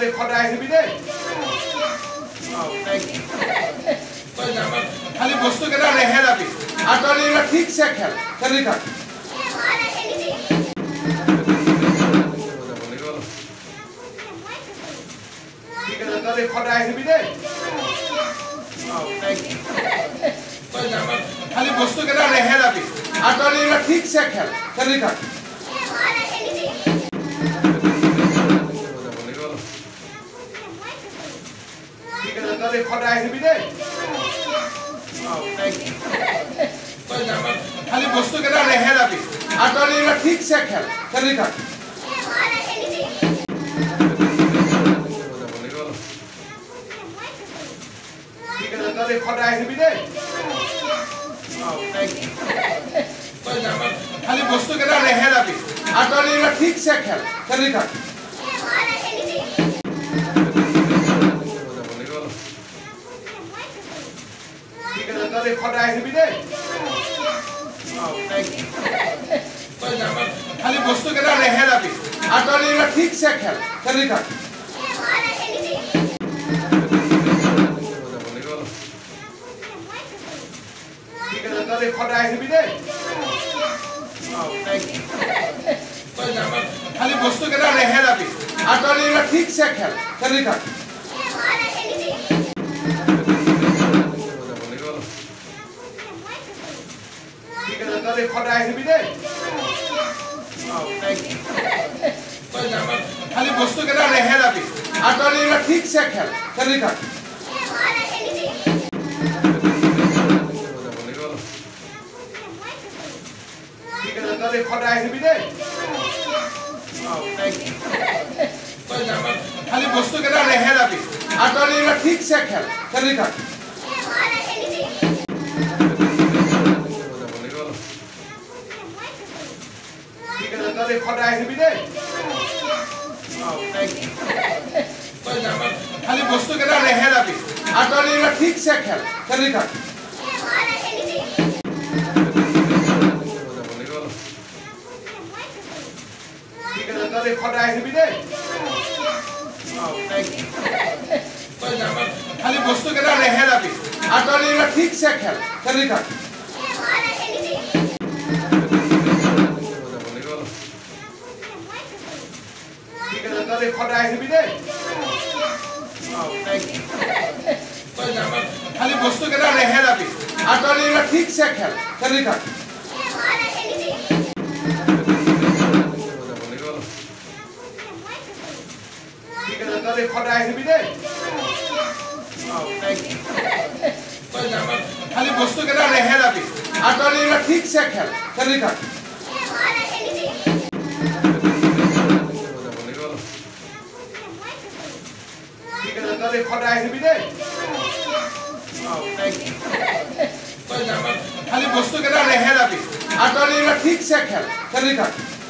তই সদায় আহিবি দেই খালি বস্তু কেইটা নেহেৰাবি আঁতৰি ঠিকছে খেলি থাক ঠিক আছে তই সদায় আহিবি দেই খালি বস্তু কেইটা নেহেৰাবি আঁতৰি ঠিকছে খেলি থাক ঠিক আছে তই সদায় আহিবি দেই খালি বস্তু কেইটা নেহেৰাবি আঁতৰি ঠিকছে খেলি থাক ঠিক আছে তই সদায় আহিবি দেই খালি বস্তু কেইটা নেহেৰাবি আঁতৰি ঠিকছে খেলি থাক ঠিক আছে তই সদায় আহিবি দেই খালি বস্তু কেইটা নেহেৰাবি আঁতৰি ঠিকছে খেলি থাক ঠিক আছে তই সদায় আহিবি দেই খালি বস্তু কেইটা নেহেৰাবি আঁতৰি ঠিকছে খেলি থাক ঠিক আছে তই সদায় আহিবি দেই খালি বস্তু কেইটা নেহেৰাবি আঁতৰি ঠিকছে খেলি থাক ঠিক আছে তই সদায় আহিবি দেই খালি বস্তু কেইটা নেহেৰাবি আঁতৰি ঠিকছে খেলি থাক ঠিক আছে তই সদায় আহিবি দেই খালি বস্তু কেইটা নেহেৰাবি আঁতৰি ঠিকছে খেলি থাক ঠিক আছে তই সদায় আহিবি দেই খালি বস্তু কেইটা নেহেৰাবি আঁতৰি ঠিকছে খেলি থাক ঠিক আছে তই সদায় আহিবি দেই খালি বস্তু কেইটা নেহেৰাবি আঁতৰি ঠিকছে খেলি থাক ঠিক আছে তই সদায় আহিবি দেই খালি বস্তু কেইটা নেহেৰাবি আঁতৰি ঠিকছে খেলি থাক ঠিক আছে তই সদায় আহিবি দেই খালি বস্তু কেইটা নেহেৰাবি আঁতৰি ঠিকছে খেলি থাক